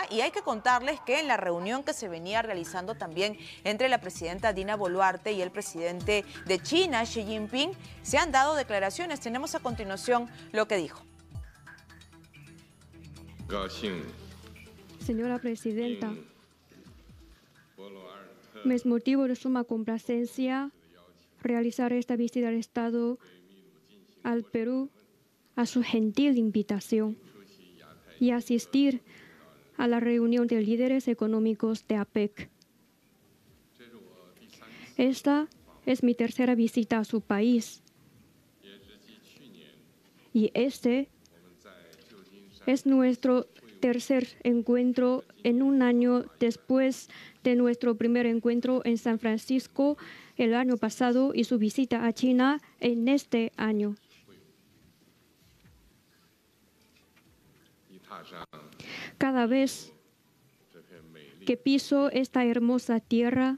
y hay que contarles que en la reunión que se venía realizando también entre la presidenta Dina Boluarte y el presidente de China, Xi Jinping, se han dado declaraciones. Tenemos a continuación lo que dijo. Señora presidenta, me es motivo de suma complacencia realizar esta visita al Estado al Perú a su gentil invitación y asistir a la reunión de líderes económicos de APEC. Esta es mi tercera visita a su país y este es nuestro tercer encuentro en un año después de nuestro primer encuentro en San Francisco el año pasado y su visita a China en este año. Cada vez que piso esta hermosa tierra,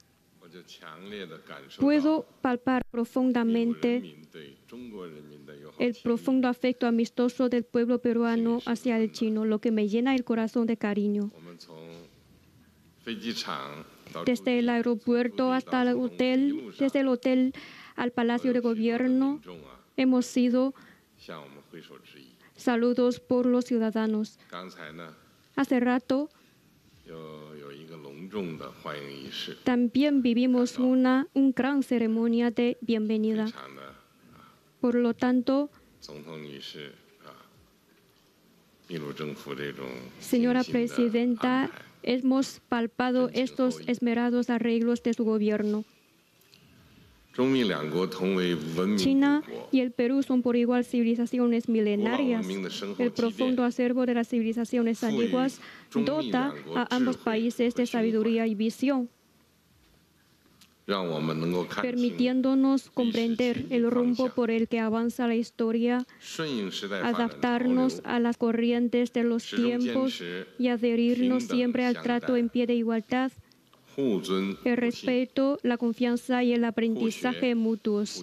puedo palpar profundamente el profundo afecto amistoso del pueblo peruano hacia el chino, lo que me llena el corazón de cariño. Desde el aeropuerto hasta el hotel, desde el hotel al Palacio de Gobierno, hemos sido saludos por los ciudadanos. Hace rato también vivimos una gran ceremonia de bienvenida. Por lo tanto, señora presidenta, hemos palpado estos esmerados arreglos de su gobierno. China y el Perú son por igual civilizaciones milenarias. El profundo acervo de las civilizaciones antiguas dota a ambos países de sabiduría y visión, permitiéndonos comprender el rumbo por el que avanza la historia, adaptarnos a las corrientes de los tiempos y adherirnos siempre al trato en pie de igualdad, el respeto, la confianza y el aprendizaje mutuos,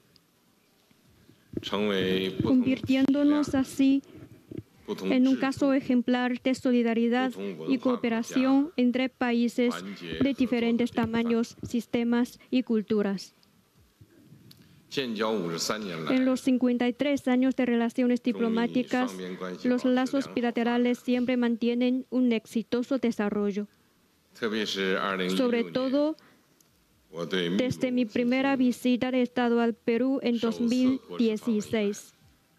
convirtiéndonos así en un caso ejemplar de solidaridad y cooperación entre países de diferentes tamaños, sistemas y culturas. En los 53 años de relaciones diplomáticas, los lazos bilaterales siempre mantienen un exitoso desarrollo. Sobre todo, desde mi primera visita de Estado al Perú en 2016.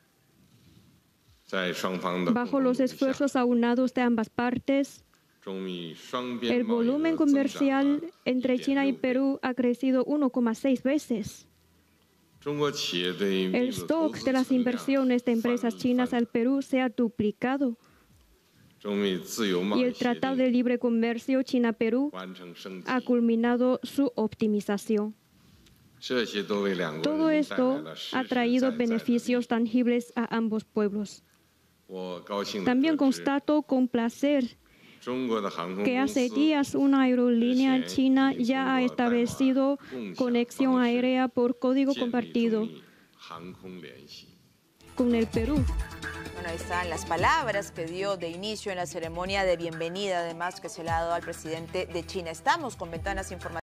Bajo los esfuerzos aunados de ambas partes, el volumen comercial entre China y Perú ha crecido 1,6 veces. El stock de las inversiones de empresas chinas al Perú se ha duplicado. Y el Tratado de Libre Comercio China-Perú ha culminado su optimización. Todo esto ha traído beneficios tangibles a ambos pueblos. También constato con placer que hace días una aerolínea china ya ha establecido conexión aérea por código compartido con el Perú. Bueno, ahí están las palabras que dio de inicio en la ceremonia de bienvenida, además que se le ha dado al presidente de China. Estamos con ventanas informativas.